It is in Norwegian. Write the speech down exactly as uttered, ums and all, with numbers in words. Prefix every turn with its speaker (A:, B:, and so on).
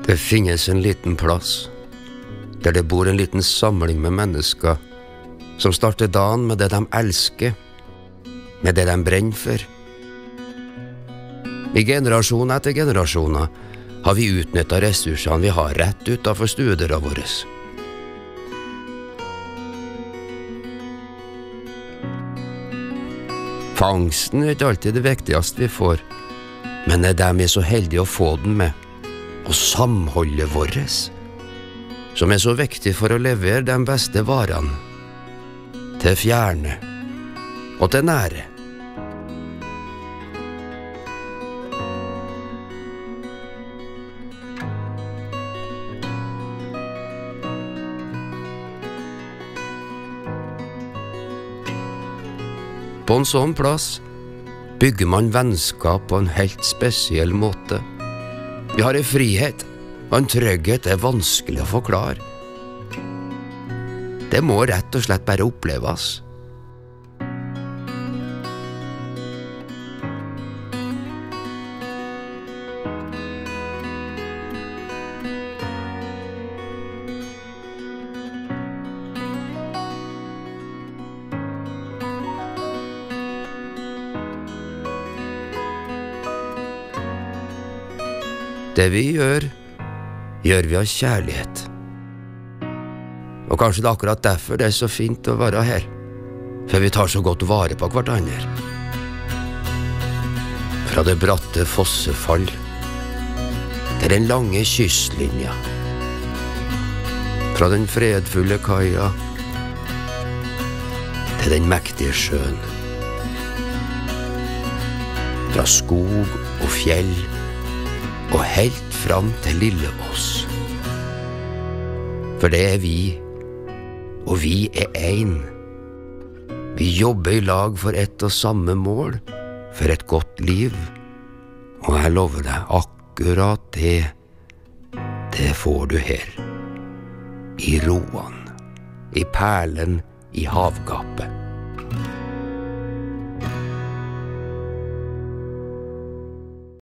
A: Det finnes en liten plass der det bor en liten samling med mennesker som starter dagen med det de elsker, med det de brenner for. I generasjon etter generasjoner har vi utnyttet ressursene vi har rett utenfor stuedøra våre. Fangsten er ikke alltid det viktigste vi får, men det er dem vi er så heldige å få den med, og samholdet vårt, som er så viktig for å levere de beste varene, til fjerne og til nære. På en sånn plass bygger man vennskap på en helt spesiell måte. Vi har en frihet, og en trygghet er vanskelig å forklare. Det må rett og slett bare oppleves. Det vi gjør, gjør vi av kjærlighet. Og kanskje det er akkurat derfor det er så fint å være her, for vi tar så godt vare på hverandre. Fra det bratte fossefall til den lange kystlinja, fra den fredfulle kaia til den mektige sjøen, fra skog og fjell og helt fram til lille oss. For det er vi, og vi er ein. Vi jobber i lag for ett og samme mål, for et godt liv. Og jeg lover deg, akkurat det, det får du her. I roen, i perlen, i havgapet.